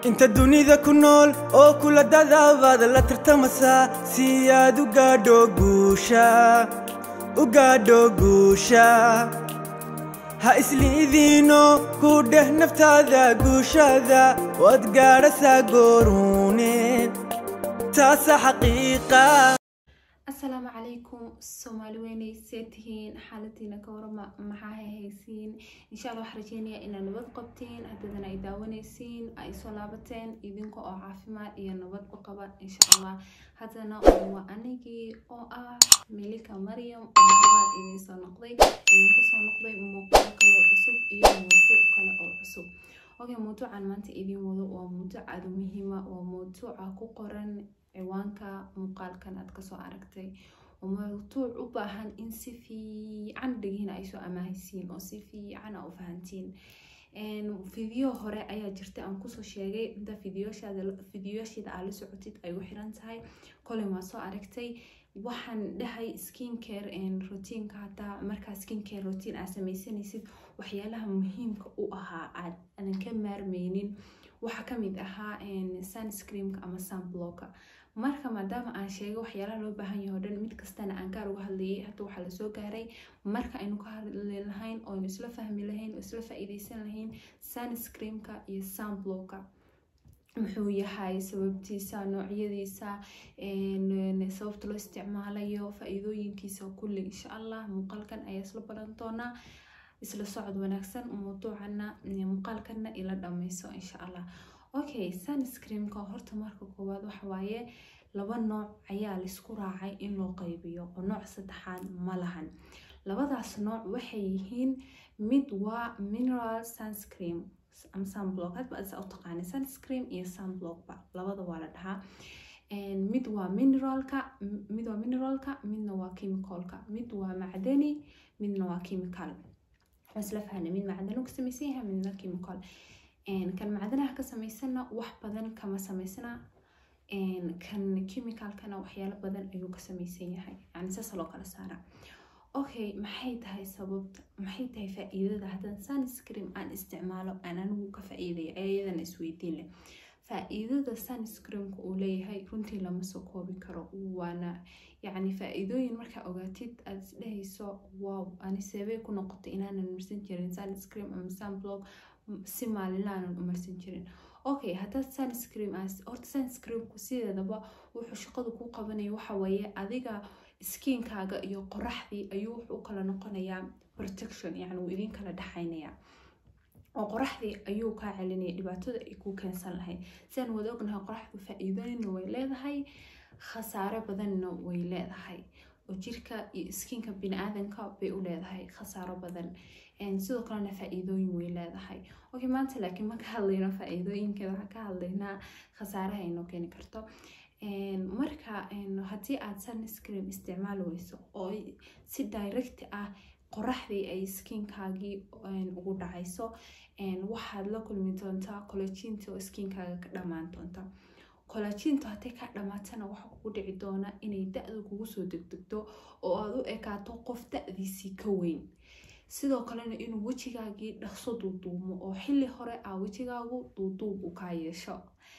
انت الدنيا كنول او كل داداباد لا ترتمسا سياد وقادو قوشا ها اسليذينو كوده نفتاذا قوشاذا وادقارسا قورونين تاسا حقيقة. السلام عليكم الصوماليين سيتهين حالتنا كورما محاها هيسين إن شاء الله حرجيني إن نبض قبتين هددنا يداونيسين أي صلابتين إذنكو أو عافما إيا نبض قبا إن شاء الله هدنا أو أنيجي أو ملكة مريم ومحبات إذن سنقضي إذنكو سنقضي موقع كلا عصب إيا موضوع كلا أو عصب أوكي موضوع عن مانت إذن موضوع وموضوع عدو مهمة وموضوع كوكورن ciwaanka muuqaalkan aad kasoo aragtay oo mawduuc u baahan in si fiican dhigina ay soo amaahaysiin oo si fiican u fahantiin video hore ayaa jirtay aan kusoo sheegay inta fiidiyoshada aad la socotid ay u xiran tahay kolay ma soo aragtay waxaan dhahay skincare routine ka hata marka skincare routine aad sameysanaysid waxyaalaha muhiimka u ahaa aan ka maarmeynin waxa kamid ahaa sunscreen ama sunblock marka maadaama aan sheego waxyaalaha loo baahan yahay dhan mid kastana aan gaar uga hadlayay hada waxa la soo gaaray marka aynu ka hadli lahayn oo isla fahmi lahayn oo isla faa'iideysan lahayn sunscreen iyo sunblock muxuu yahay sababtiisa noocyadiisa sababta loo isticmaalayo faa'iidooyinkiisa kulli insha Allah muuqaalkan ayaa isla baran doonaa isla socod wanaagsan mawduucana muuqaalkana ila dhameyso insha Allah. Okay, sunscreen ka horta marka koowaad waxa waaye laba nooc ayaa la isku raacay in loo qaybiyo oo nooc saddexaad ma lahan. labadaas nooc waxay yihiin mid waa mineral sunscreen am sunblock hadba aad u taqaanay sunscreen iyo sunblock ba labada waa la dhahaa mid waa mineralka midna waa chemicalka mid waa macdani midna waa chemical مثل فهنا من معدنه كسميسيها من الكيميكال كان معدنها كسميسنا واحد بدن كما سميسنا كان كيميكال كان وحياة بدن أيو كسميسيها يعني سلسلة على سارة. أوكي محيط هاي سبب محيط هاي فائدة هذا سانسكريم عن استعماله أنا نو كفائدة أيضا نسويتين له فائدة سانسكريم كولي هاي كنتي لما سوكو بكرو وانا يعني فائدوين marka ogaatid aad isdhahayso wow ani sabay ku noqotay inaan marsan jirin sunscreen ama sunblock si maalinlaan u marsan jirin. Okay, hada sunscreen horta sunscreen ku sideedaba wuxuu shaqadu ku qabanayo waxa weeye adiga skinkaaga iyo qoraxdii ayuu wuxuu kala noqonayaa protection yani uu idin kala dhaxaynaya oo qoraxdii ayuu ka celinaya dhibaatada ay ku keensan lahayd sidaan wada ognahay qoraxdu faa'iidooyin way leedahay خسارة بدن ويلادهاي وجيركا سكينكا بين آذنكا بيولادهاي خسارة بدن سيدو كلنا فائدوين ويلادهاي اوكي ما انت لكن ما كهالينا فائدوين كذا كهالينا خسارة إنه كيني كرتو مركا إنه هتي آد سنسكريم استعمال ويسو أو سي دايركت قرحدي أي سكينكاجي ugu dhacayso waxaad la kulmi doontaa collagenta oo skinkaaga dhamaan doonta collagenta haday ka dhamaatana waxa kugu dhici doona inay da'du kugu soo degdegto oo aad u ekaato qof da'diisi ka weyn sidoo kalena inuu wajigaagii dhaqso duuduumo oo xilli hore wajigaagu duuduub u ka yeesho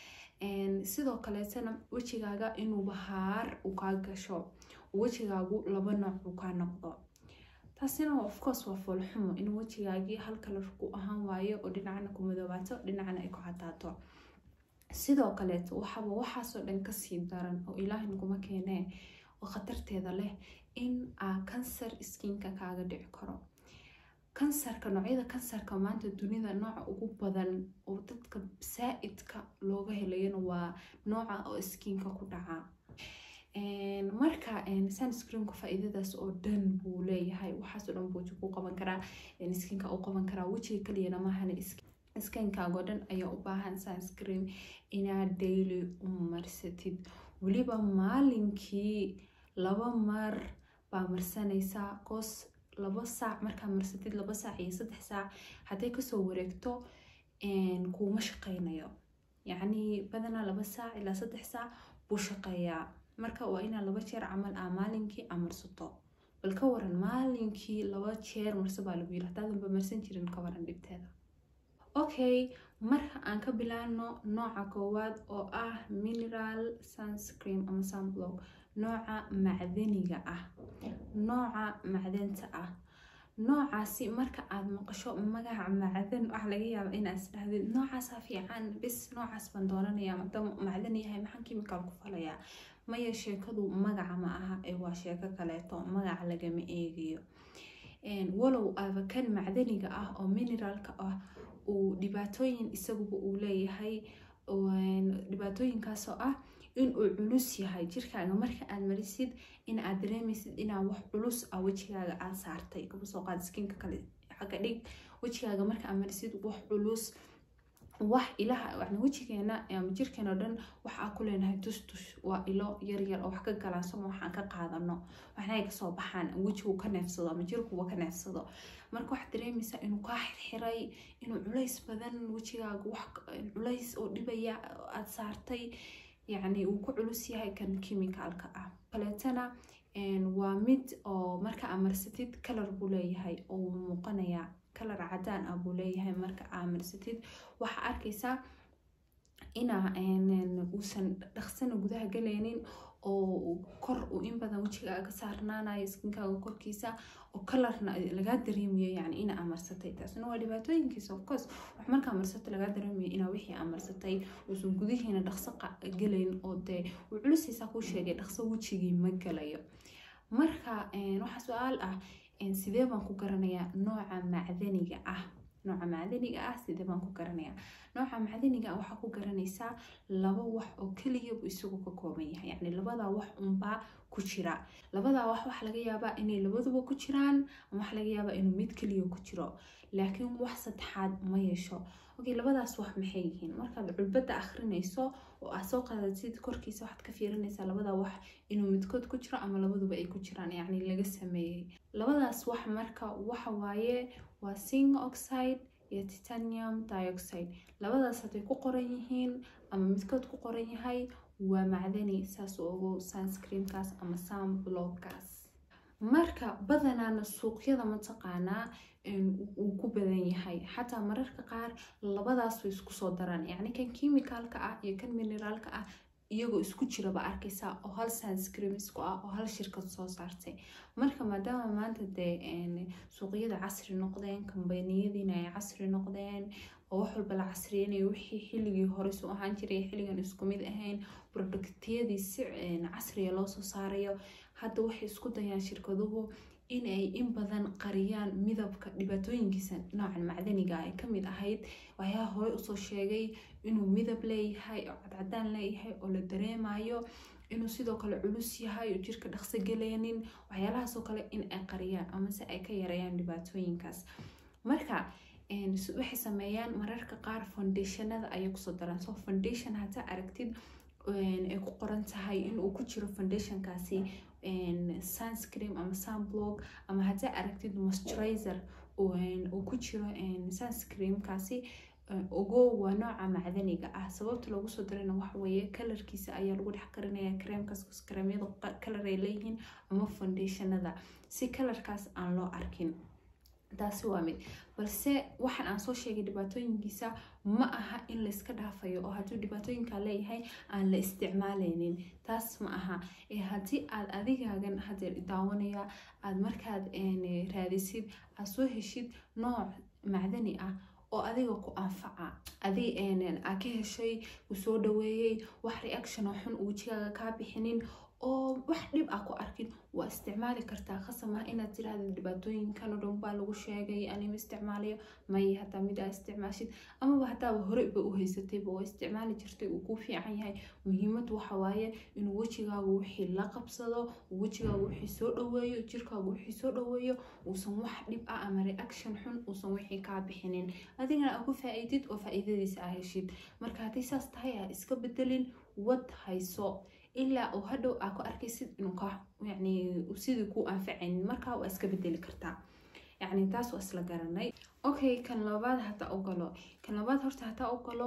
sidoo kaleetana wajigaaga inuu bahaar u ka gasho wajigaagu laba nooc u ka noqdo taasina of course waa foolxumo inuu wajigaagii hal kalar ku ahaan waayo oo dhinacna ku madoobato dhinacna ay ku cadaato sidoo kale waxa soo dhan ka sii daran oo ilaahay kuma keenay oo khatarteeda leh in cancer skinka kaaga dhici karo kansarka noocyada kansarka maanta dunida nooca ugu badan oo dadka saaidka looga helayna waa nooca oo skinka ku dhaca marka sunscreen ku faa'iidadaas oo dhan buu leeyahay waxa soo dhan buu ku qaban karaa skinka uu qaban karaa wajiga kaliya ma ahana skinkaaga dhan ayaa u baahan sunscreen inaad daily u marsatid waliba maalinkii 2 mar baa marsanaysaa koos 2 saac marka marsatid 2 saac iyo 3 saac haday ka soo wareegto kuma shaqeynayo yani badana 2 saac ilaa 3 saac buu shaqeeyaa marka waa ina 2 jeer amal maalinkii amarsato bal ka waran maalinkii 2 jeer marsaba lagu yiraahdaa marsan jirin ka waran dhibteeda. Okay, marka aan ka bilaabno nooca koowaad oo ah mineral sunscreen ama sunblock, nooca macdaniga ah, nooca macdanta ah. noocaasi marka aad maqasho magaca macdan wax laga yaabo inaad isdhahdid noocaas fiican bis noocaas baan doonanayaa maadaama macdan yahay maxaan chemical ku falayaa. maya, sheekadu magaca ma aha ee waa sheeko kaleeto, magaca lagama eegayo. walow aba kan macdaniga ah oo mineralka ah uu dhibaatooyin isaguba uu leeyahay, dhibaatooyinkaasoo ah in uu culus yahay jirkaaga marka aad marisid, in aad dareemaysid inaa wax culus ah wejigaaga aad saartay. kaba soo qaad skinka kale xagga dhig, wejigaaga marka aad marisid wax culus, wax ilaha yani wejigeena ama jirkeena oo dhan waxaa ku leenahay tustush, waa ilo yaryar oo wax ka galaansamo waxaan ka qaadano, waxna ay kasoo baxaan wejigu ka neefsado ama jirkuba ka neefsado. marka waxaad dareemaysaa inuu kaa xirxiray, inuu culays badan wejigaaga wax culays oo dhibaya aad saartay, يعني uu ku culus yahay kan chemicalka ah. kaleetana waa mid oo marka aad marsatid color buu leeyahay oo muuqanaya color cadaan ah buu leeyahay. marka aad marsatid waxa arkaysaa inaa uusan dhaqsana gudaha galaynin oo kor uu in badan wejigaaga saarnaanayo skinkaaga korkiisa oo colorna laga dareemayo yani ina amarsatay. taasna waa dhibaatooyinkiisa. of course wax marka amarsatay laga dareemayo ina wixii amarsatay uusan gudihiina dhaqso galayn oo dee uu culusaysa ku sheegay dhaqso wejigii ma galayo. marka waxa su'aal ah sidee baan ku garanayaa nooca macdaniga ah? nooca macdaniga ah sidee baan ku garanayaa? nooca macdaniga ah waxaa ku garanaysaa laba wax oo kaliya buu isagu ka kooban yahay, yani labada wax unbaa ku jira. labada wax waxa laga yaabaa inay labaduba ku jiraan ama waxa laga yaabaa inuu mid kaliya ku jiro, laakiin wax saddexaad ma yeesho. okay, labadaas wax maxay yihiin? markaad culbada akhrinayso oo aad soo qaadatid korkiisa waxaad ka fiirinaysaa labada wax inuu midkood ku jiro ama labaduba ay ku jiraan, yani laga sameeyay. labadaas wax marka waxa waaye waa zinc oxide iyo titanium dioxide. labadaas haday ku qoran yihiin ama midkood ku qoran yahay waa macdani, saas ugu sunscreenkaas ama sunblockkaas. marka badanaana suuqyada mataqaanaa uu ku badan yahay, xataa mararka qaar labadaas way isku soo daraan, yani kan chemicalka ah iyo kan mineralka ah iyagoo isku jiraba arkaysaa oo hal sunscreen isku ah oo hal shirkad soo saartay. marka maadaama maanta dee suuqyada casri noqdeen, kambaniyadiina ay casri noqdeen oo wax walba la casriyeynayo, wixii xilligii hore soo ahaan jiray xilligan isku mid ahayn, productyadii si casriya loo soo saarayo, hadda waxay isku dayaan shirkaduhu in ay in badan qariyaan midabka. dhibaatooyinkiisa noocan macdaniga ay ka mid ahayd waxyaha hore usoo sheegay inuu midab leeyahay oo cadcadaan leeyahay oo la dareemayo, inuu sidoo kale culus yahay oo jirka dhaqso galaynin, waxyaalahaasoo kale in ay qariyaan ama se ay ka yareeyaan dhibaatooyinkaas. marka waxay sameeyaan mararka qaar foundationada ayay kusoo daraan. so foundation hataa aragtid ay ku qoran tahay inuu ku jiro foundationkaasi sunscreen ama sunblock, ama hadaa aragtid moisturizer uu ku jiro sunscreenkaasi, ogo waa nooca macdaniga ah. sababta loogu soo darayna waxa weeye kalarkiisa ayaa lagu dhex qarinayaa creamkaas, creamyada kalar ay leeyihiin ama foundationada, si kalarkaas aan loo arkin. taasi waa mid. balse waxaan aan soo sheegay dhibaatooyinkiisa ma aha in la iska dhaafayo oo hadduu dhibaatooyinka leeyahay aan la isticmaalaynin, taas ma aha. haddii aad adigaagan hadeer daawanaya aad markaad raadisid aad soo heshid nooc macdani ah oo adiga ku anfaca, adi aad ka heshay uu soo dhaweeyay, wax reaction oo xun uu wejigaaga kaa bixinin oo wax dhib ah ku arkin, waa isticmaali kartaa. khasama inaad tiraahdo dhibaatooyinkan oo dhan baa lagu sheegay anima isticmaalayo, may hataa mid aad isticmaashid amaba hataaba hore ba u haysatayba oo isticmaali jirtay uu ku fiican yahay. muhiimadu waxa waaye inuu wejigaagu wixii la qabsado, wejigaagu wixii soo dhaweeyo, jirkaagu wixii soo dhaweeyo, uusan wax dhib ah ama reaction xun uusan wixii kaa bixinin, adigana aad ku faa'iidid oo faa'iidadiisa aad heshid. marka haddii saas tahay ha iska bedelin, wad hayso ilaa oo hadhow aad ku arkaysid inuu ka yani sidii ku anfacayn, marka waa iska bedeli kartaa. يعني taas waa isla garanay. okay, kan labaad hata ogolo. kan labaad horta hata ogolo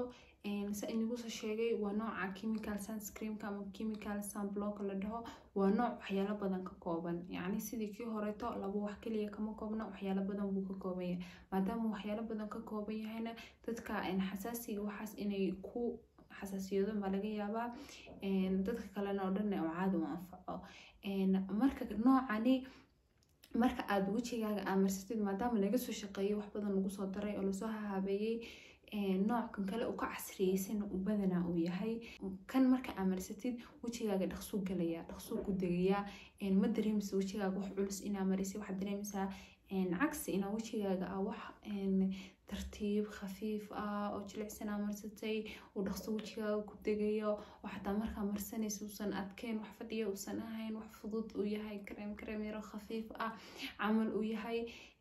inagu soo sheegay waa nooca chemical sunscreen ama chemical sunblock la dhaho waa nooc waxyaalo badan ka kooban yacni sidii kii horeeto laba wax kaliya kama koobna waxyaalo badan buu ka kooban yahay maadaama waxyaalo badan ka kooban yahayna dadka xasaasiga waxaas inay ku xasaasiyado ma laga yaabaa dadka kalena oo dhan oo caadi u anfaco marka noocani marka aad wajigaaga amarsatid maadaama laga soo shaqeeyay wax badan lagu soo daray oo la soo habeeyay nooc kan kale oo ka casriyeysan u badana uu yahay kan marka amarsatid wajigaaga dhaqso galaya dhaqso ku degaya ma dareemayso wajigaaga wax culus ina marisay waxa dareemaysaa cagsi ina wajigaaga wax tartiib khafiif oo jilicsan amarsatay oo dhaqso wajigaaga ku degayo waxa marka marsanayso usan adkeen wax fadhiyo usan ahayn wax fudud uu yahay kareem yar khafiif amal uu yahay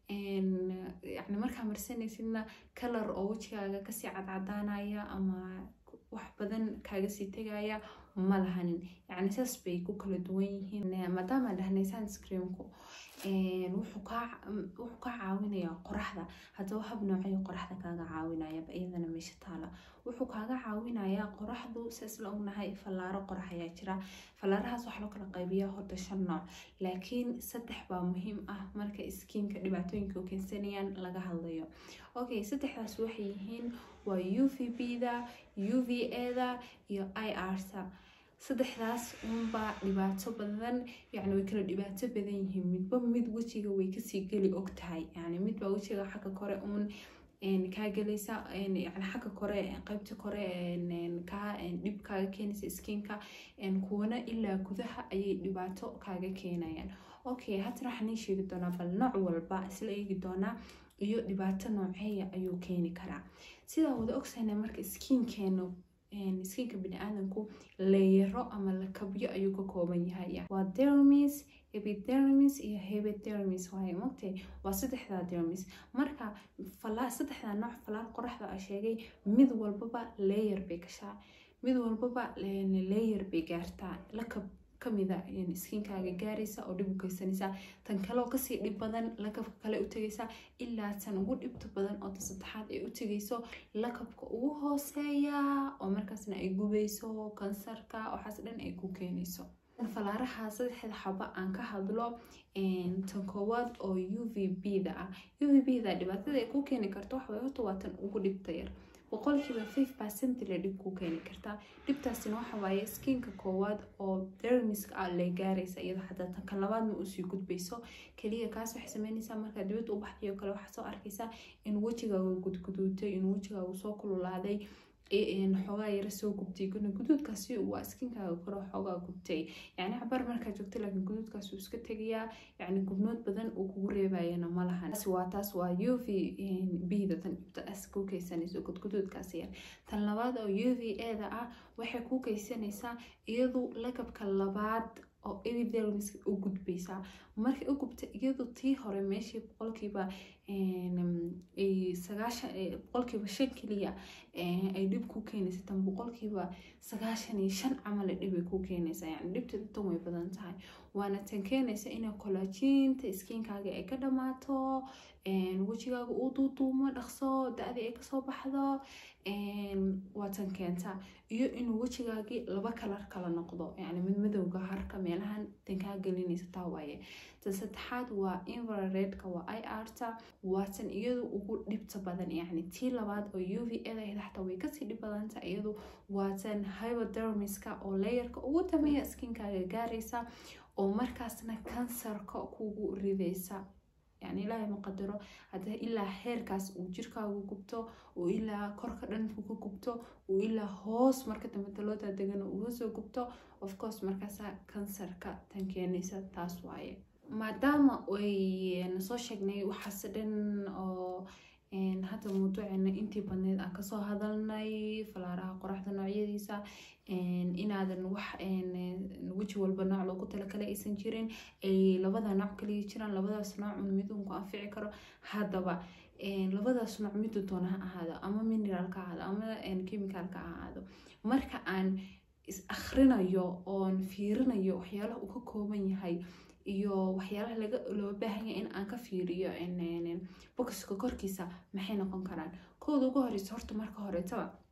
يعني marka marsanaysidna color oo wajigaaga ka sii cadcadaanaya ama wax badan kaaga sii tagaya ma lahanin yani saas bay ku kala duwan yihiin maadaama dhahnay sunscreenku wuxuu ka caawinaya qoraxda hadaba hab noocyo qoraxda kaaga caawinaya iyadana meesha taala wuxuu kaaga caawinaya qoraxdu saas la ognahay falaaro qorax ayaa jira falaarahaas waxa loo kala qaybiyaa horta 5 nooc laakiin 3 baa muhiim ah marka skinka dhibaatooyinka keensanayaan laga hadlayo okay 3daas waxay yihiin waa UVB-da UVA-da iyo IR-ta 3daas unba dhibaato badan yani way kala dhibaato badan yihiin midba mid wajiga way ka sii gali ogtahay yani midba wajiga xagga kore ka galaysa yani xagga kore qaybta kore ka dib kaaga keenaysa skinka kuwana ilaa gudaha ayay dhibaato kaaga keenayaan okay hadda waxaan sheegi doonaa bal nooc walba isla eegi doonaa iyo dhibaato noocee ayuu keeni karaa sida wada ogsaynaa marka skinkeenu skinka bini'aadanku layero ama lakabyo ayuu ka kooban yahay waa dermis epidermis iyo hypodermis waaye mogtay waa 3da dermis marka saddexda nooc falaar qoraxda ay sheegay mid walbaba layer bay gashaa mid walbaba layer bay gaartaa lakab kamida skinkaaga gaaraysa oo dib u kaysanaysa tan kale oo kasii dhib badan lakabka kale u tagaysa ilaa tan ugu dhibta badan oo saddexaad ay u tagayso lakabka ugu hooseeya oo markaasna ay gubayso kansarka waxaas dhan ay ku keenayso falaaraha 3 xaba aan ka hadlo tan koowaad oo UVB-da UVB-da dhibaatada ay ku keeni karto waxa weeye waa tan ugu dhibta yar boqolkiiba 5% la dhib ku keeni kartaa dhibtaasina waxa waaye skinka koowaad oo dermiska la gaaraysa iyada xataa tan labaadna uu sii gudbayso kaliya kaas wax sameynaysa marka dibad u baxayo kale waxa soo arkaysa in wajigaaga gudgudutay in wajigaaga soo kululaaday xogaa yara soo gubtay guduudkaasi waa skinkaaga koro xogaa gubtay yani cabar markaa joogto laakiin guduudkaasi uu iska tegayaa yani gubnood badan uu kugu reebayana ma lahan taas waa UVB-da tan dhibtaas ku kaysanayso guduudkaasi yar tan labaad oo UVA-da waxay ku kaysanaysaa iyadu lakabka labaad oo epidermis u gudbaysa markay u gubta iyadu tii hore meeshii boqolkiiba 5 kaliya ay dhib ku keenaysa tan boqolkiiba 95 camal dhib ay ku keenaysa yani dhibta tan way badan tahay waana tan keenaysa in collagen skinkaaga ay ka dhamaato wajigaaga uu duuduumo dhaqso da'di ay ka soo baxdo waa tan keenta iyo inuu wajigaagi laba kala noqdo yani mid madowga harka meelahan tan ka galinaysa taa waaye tan saddexaad waa infraredka waa IR-ta waa tan iyadu ugu dhibta badan yani tii labaad oo UVA-da xataa way ka sii dhib badan tahay iyadu waa tan hypodermiska oo layerka ugu dambeeya skinkaaga gaaraysa oo markaasna kansarka kugu ridaysa يعني لا مقدره هذا إلا هيركاس وجركا وكبتو وإلا كركا دن وكبتو وإلا هوس مركة مثلوتا دغن وهوس وكبتو of course مركاسا كانسركا تنكينيسا تاس وايه maadaama way nasoo sheegnay waxa sidhan oo hadda mawduucina intii badneed aan kasoo hadalnay falaaraha qoraxda noocyadiisa inaadan wax waji walba nooc loogu talagalay aysan jirin ay labada nooc kaliya jiraan labadaas nooc mid uu ku anfici karo hadaba labadaas nooc mid doona ha ahaado ama mineralka ahaado ama chemicalka ahaado marka aan is akhrinayo oo fiirinayo waxyaalaha uu ka kooban yahay iyo waxyaalaha loo baahan yahay in aan ka fiiriyo boxka korkiisa maxay noqon karaan kooda ugu horeysa horta marka hore taba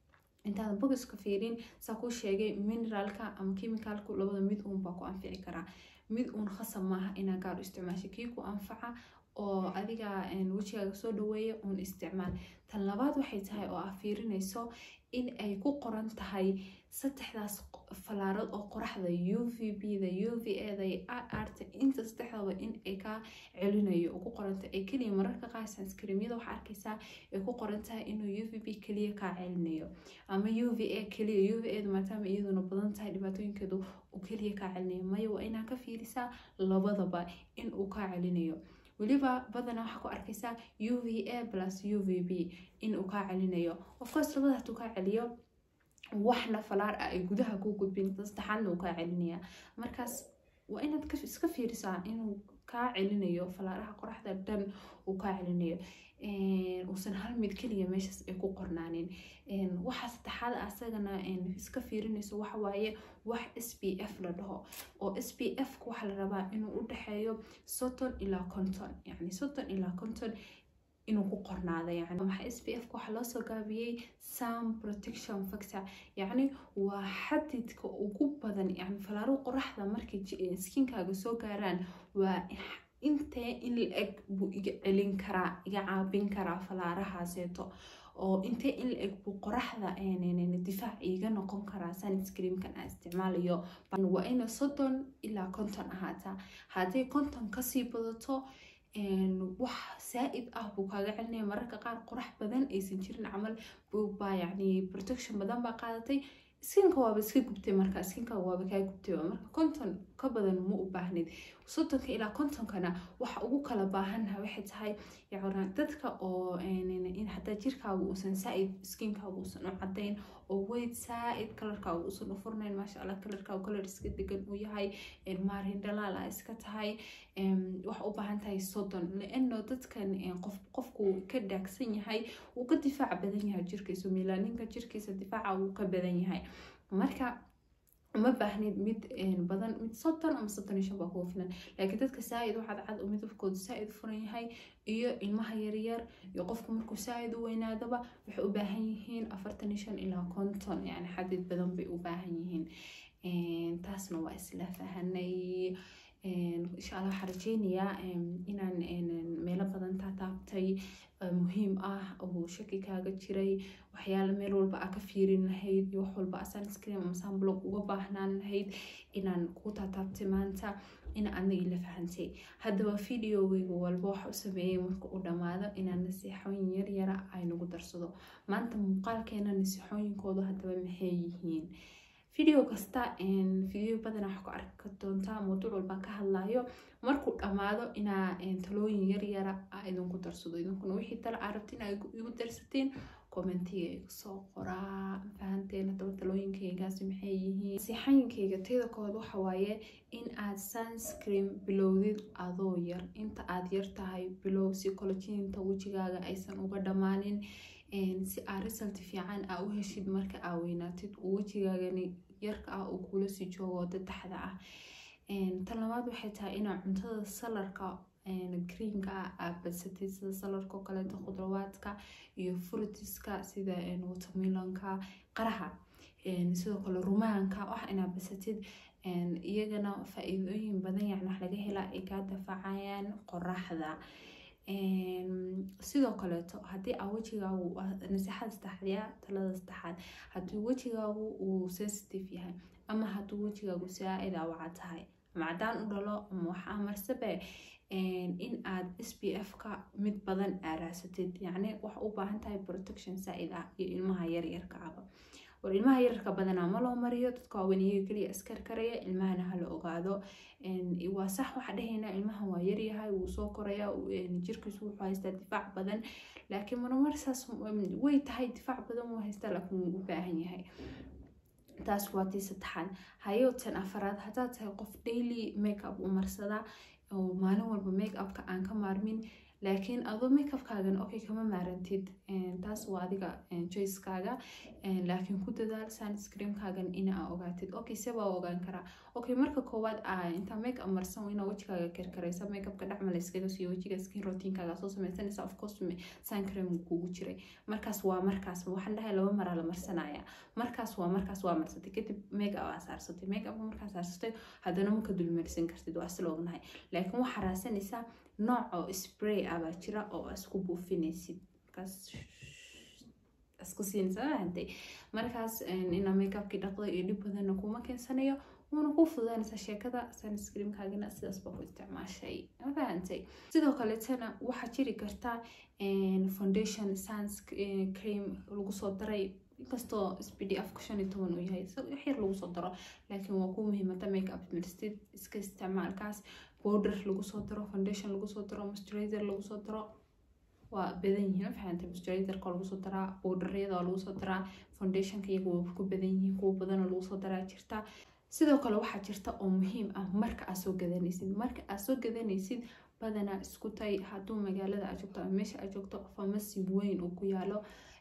intaad bogiska fiirin saa ku sheegay mineralka ama chemicalku labada mid uun baa ku anfici karaa mid uun khasab maaha inaa gaar u isticmaasho kii ku anfaca oo adiga wajigaaga soo dhaweeya uun isticmaal tan labaad waxay tahay oo aad fiirinayso in ay ku qoran tahay saddexdaas falaarood oo qoraxda UVB-da UVA-da iyo RR-ta inta saddexdaba in ay ka celinayo oo ku qoran tahay ay kaliya mararka qaar sunscreen-yada waxaa arkaysaa ay ku qoran tahay inuu UVB kaliya ka celinayo ama UVA kaliya UVA-da maadaama iyaduna badan tahay dhibaatooyinkeedu uu kaliya ka celinayo maya waa inaa ka fiirisaa labadaba in uu ka celinayo waliba badana waxaa ku arkaysaa UVA plus UVB in uu ka celinayo of course labada hadduu ka celiyo waxna falaar ah ay gudaha ku gudbin saddexaadna uu ka celinaya markaas waa inaad iska fiirisaa inuu ka celinayo falaaraha qoraxda dhan uu ka celinayo uusan hal mid kaliya meeshaas ay ku qornaanin waxa saddexaad asagana iska fiirinayso waxa waaye wax SPF la dhaho oo SPF waxa la rabaa inuu u dhaxeeyo 30 ilaa 50 yani 30 ilaa 50 inuu ku qornaado yani waxa SPF waxa loo soo gaabiyay sun protection factor yani waa xadidka ugu badan yani falaaro qoraxda markay skinkaaga soo gaaraan waa intee in la eg buu iga celin karaa iga caabin karaa falaarahaaseeto oo intee in la eg buu qoraxda difaac iga noqon karaa sunscreen-kan aan isticmaalayo waa ina 30 ilaa 50 ahaataa haddii 50 kasii badato wax saaid ah buu kaaga celinaya mararka qaar qorax badan aysan jirin camal baa yani protection badan baa qaadatay skinka waaba iska gubtay marka skinka waaba kaa gubtay marka 50 ka badan ma u baahnid 30 ilaa 50kana waxa ugu kala baahanha waxay tahay yacni dadka oo in hadaa jirkaagu uusan saaid skinkaagu uusan u cadayn oo weyd saaid kalarkaagu uusan u furnayn maasha Allah kalarkaagu kalar iska degan uu yahay maarin dhalaal ah iska tahay waxa u baahan tahay 30 laano dadkan qofku ka dhaagsan yahay uu ka difaac badan yahay jirkiisa melaninka jirkiisa difaaca uu ka badan yahay marka uma baahnid mid badan mid 30 ama 35 baa ku filan laakiin dadka saaid waxa cad oo midabkoodu saaid furan yahay iyo ilmaha yar yar iyo qofku markuu saaid u weynaadaba waxay u baahan yihiin 45 ilaa 50 yani xadid badan bay u baahan yihiin taasna waa isla fahanay insha Allah waxaan rajeynayaa inaan meelo badan taabtay muhiim ah oo shaki kaaga jiray waxyaalo meel walba ka fiirin lahayd iyo wax walba sunscreen ama sunblock uga baahnaan lahayd inaan ku taabtay maanta in aadna ila fahantay haddaba videowayga walba waxa u sameeyay marka uu dhamaado inaan nasiixooyin yar yar ay nagu darsado maanta muuqaalkeena nasiixooyinkooda haddaba maxay yihiin video kasta video badan wax ku arki doontaa mowduuc walba ka hadlayo markuu dhamaado inaa talooyin yar yar idinku darsado idinkuna wixii tala arabtiin ay igu darsateen commentiga igu soo qoraa fahanteen haddaba talooyinkaygaasi maxay yihiin nasiixooyinkayga teeda kood waxa waaye in aad sunscreen bilowdid adoo yar inta aad yar tahay bilow si collagenta wajigaaga aysan uga dhamaanin si aad result fiican u heshid marka aad weynaatid wajigaagani yarka ah oo kula sii joogo taxda ah tan labaad waxay tahay inaa cuntada salarka greenka aad badsatid sida salarka oo kaleeto khudrawaadka iyo fruitiska sida watermelonka qaraha sidoo kale rumaanka wax inaad badsatid iyagana faa'iidooyin badan yani wax laga helaa ay kaa dafaacayaan qoraxda sidoo kaleeto haddii aa wajigaagu nasiixada saddexaad talada saddexaad haddii wajigaagu uu sensitive yahay ama hadduu wajigaagu saaid waca tahay ama cadaan u dhalo ama waxaa marsabe in aad SPF-ka mid badan aaraasatid yacni wax u baahan tahay protection saaid ah iyo ilmaha yaryarka aba war ilmaha yaryarka badanaa ma loo mariyo dadka waaweyn iyaga kaliya askar karaya ilmahana hala ogaado waa sax waxa dhahaynaa ilmahan waa yaryahay wuu soo koraya jirkiisu wuxuu haystaa difaac badan laakiin marmar saas way tahay difaac badan wuu haystaa laakiin wuu u baahan yahay taas waa tii saddexaad hayo tan afaraad haddaad tahay qof daily makeup u marsada oo maalin walba make-upka aan ka maarmin لكن أظن ميك اب كاغن أوكي كمان مارنتيد تاس واديكا choice كاغا لكن كنت دال sunscreen كاغن إنا أوغاتيد أوكي سبا أوغان كرا أوكي مركا كواد أنت ميك اب مرسون إنا وجهك كركريسا ميك اب كدعم لسكيدو سي وجهك سكين روتين كاغا سو سميسانيسا اوف كورس sun cream kugu jiray markaas waxaan dhahay laba mar la marsanaya markaas waa marsatay kadib make up saarsatay make up markaas saarsatay hadana ma ka dul marsan kartid waa asal ognahay laakiin waxa raasanaysa nooc oo spray aba jira oo isku buufinaysid kaas isku siinsaantay markaas ina make up ki dhaqday iyo dib badan kuma keensanayo wana ku fududaanaysa sheekada sunscreen kaagina sidaas baa ku isticmaashay faahantay sidoo kale tana waxa jiri karta foundation sunscreen lagu soo daray inkastoo SPF 15 uu yahay xir lagu soo daro laakiin waa ku muhiimada make up marstid iska isticmaalkaas powder lagu soo daro foundation lagu soo daro moisturizer lagu soo daro waa badan yihiin faahantay moisturizer ka lagu soo daraa powderyada lagu soo daraa foundation ka iyagu ku badan yihiin kuwa badan lagu soo daraa jirta sidoo kale waxa jirta oo muhiim ah marka aad soo gadanaysid badana isku tay haduu magaalada aad joogto meesha aad joogto pharmacy weyn oo ku yaalo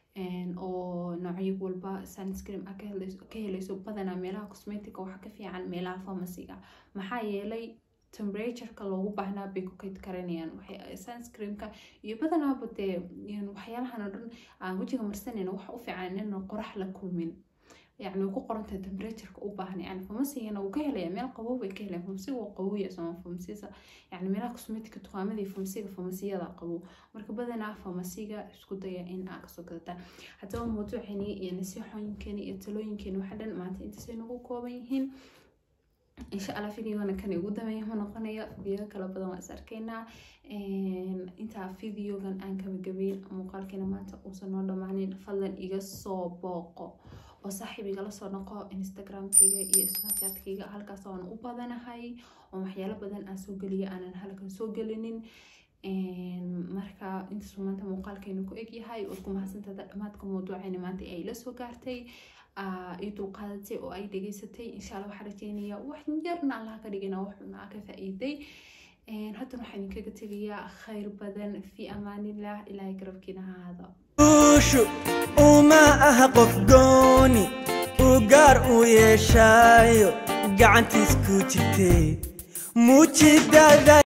oo noocyo walba sunscreen ka helayso badana meelaha cosmetic waxa ka fiican meelaha pharmacy-ga maxaa yeelay temperature-ka loogu baahnaa bay ku kayd karanayaan sunscreen-ka iyo badana bade waxyaalahan oo dhan aan wajiga marsanayna waxa u fiican in qorax la kulmin يعني وكو قرنت temperature كأوباهن يعني فمسي أنا وكهلا ميل قوي كهلا فمسي وقوية سما فمسي يعني ميل كوسمتيك تقامة دي فمسي هذا قوي مركب بدنا فمسي سكوتيا إن أكسو كذا حتى هو موضوع يعني نصيحة يمكن يتلو يمكن وحدا ما أنت سينو كوبيهن إن شاء الله فيديو أنا كان يقول دمي هنا قناة فيديو كلا بدو ما أسركينا أنت فيديو كان أنك بجبين مقال كنا ما تقوسنا دمانين فضلا إيجاسو باقو وصاحبي قال صنقة إنستغرام كيجا إيه سناب شات كيجا هالكاس أنا وبدنا هاي ومحيالا بدن أسوق لي أنا هالك نسوق لنين مركا أنت سمعت مقال كأنه إيجي هاي وكم حسن تدماتكم موضوع يعني ما أنت أي لسه قارتي إيتو قادتي أو أي دقيستي إن شاء الله وحرجيني وحنجرنا على كدينا وحنا كفائدي حتى نحن كجتليا خير بدن في أمان الله إلى يقربكنا هذا وشو وما أهقف قوني وقار ويشايو قعنتي سكوتي موتي